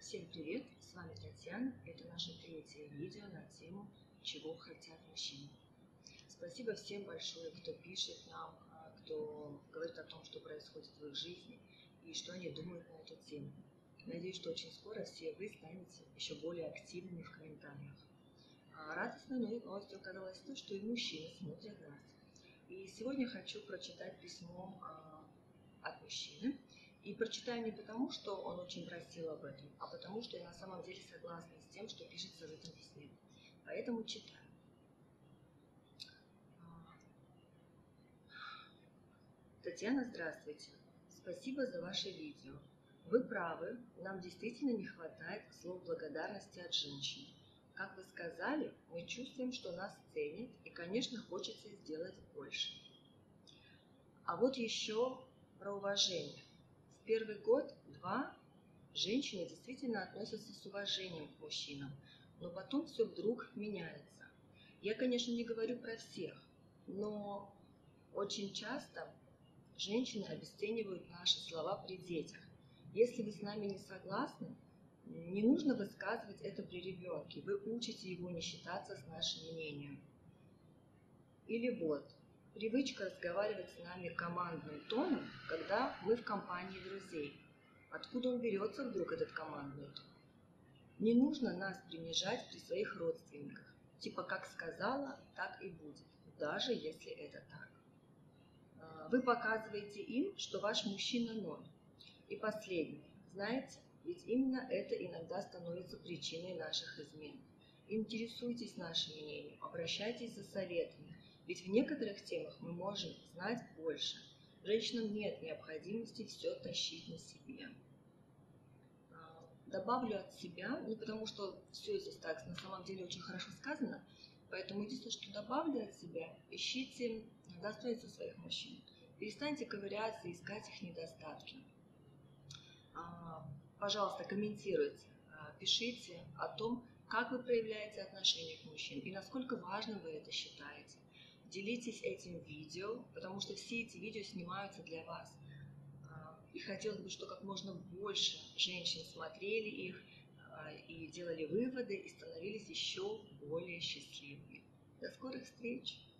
Всем привет! С вами Татьяна. Это наше третье видео на тему «Чего хотят мужчины». Спасибо всем большое, кто пишет нам, кто говорит о том, что происходит в их жизни и что они думают на эту тему. Надеюсь, что очень скоро все вы станете еще более активными в комментариях. Радостной новостью оказалось то, что и мужчины смотрят нас. И сегодня хочу прочитать письмо от мужчины. И прочитаю не потому, что он очень просил об этом, а потому, что я на самом деле согласна с тем, что пишется в этом письме. Поэтому читаю. Татьяна, здравствуйте. Спасибо за ваше видео. Вы правы, нам действительно не хватает слов благодарности от женщин. Как вы сказали, мы чувствуем, что нас ценят, и, конечно, хочется сделать больше. А вот еще про уважение. В первый год-два женщины действительно относятся с уважением к мужчинам, но потом все вдруг меняется. Я, конечно, не говорю про всех, но очень часто женщины обесценивают наши слова при детях. Если вы с нами не согласны, не нужно высказывать это при ребенке, вы учите его не считаться с нашим мнением. Или вот, привычка разговаривать с нами командным тоном, когда мы в компании друзей. Откуда он берется вдруг, этот командный тон? Не нужно нас принижать при своих родственниках. Типа как сказала, так и будет, даже если это так. Вы показываете им, что ваш мужчина ноль. И последнее. Знаете, ведь именно это иногда становится причиной наших измен. Интересуйтесь нашим мнением, обращайтесь за советами. Ведь в некоторых темах мы можем знать больше. Женщинам нет необходимости все тащить на себе. Добавлю от себя, потому что все здесь так на самом деле очень хорошо сказано, поэтому единственное, что добавлю от себя, ищите достоинства своих мужчин. Перестаньте ковыряться и искать их недостатки. Пожалуйста, комментируйте, пишите о том, как вы проявляете отношение к мужчинам и насколько важным вы это считаете. Делитесь этим видео, потому что все эти видео снимаются для вас. И хотелось бы, чтобы как можно больше женщин смотрели их и делали выводы и становились еще более счастливыми. До скорых встреч!